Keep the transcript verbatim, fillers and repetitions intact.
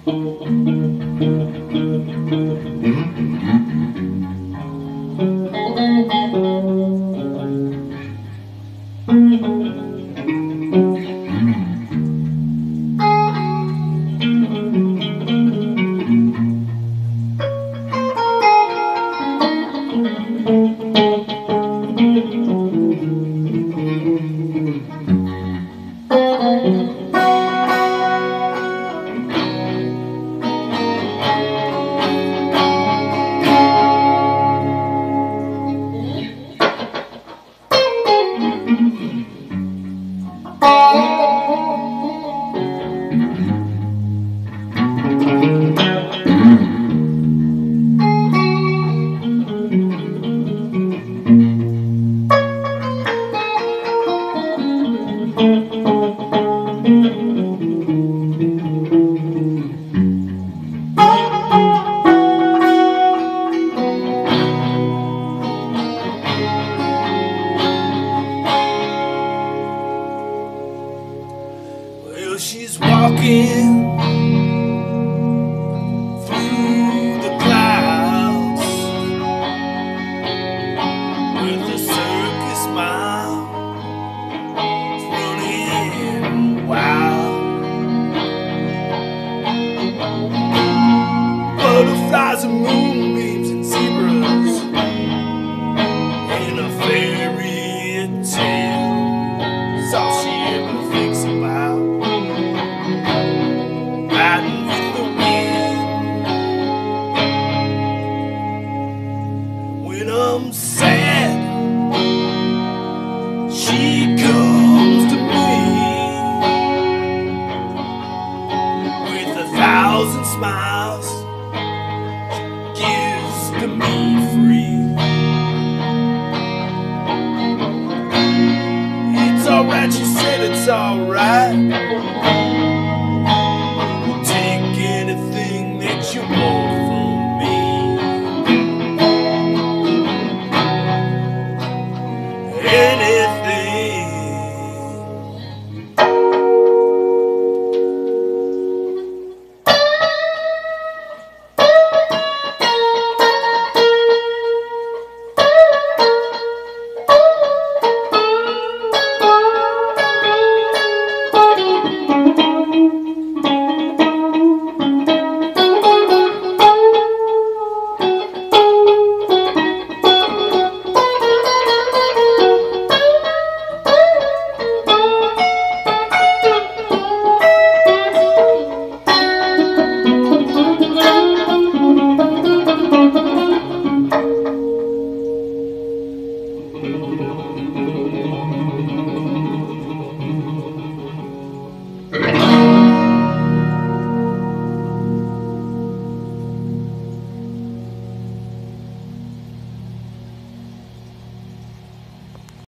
Well, she's walking through the clouds with a circus smile, running wild. Butterflies and moonbeams and zebras in a fairy tale is all she ever thinks about. Riding with the wind. When I'm sad, she comes to me with a thousand smiles.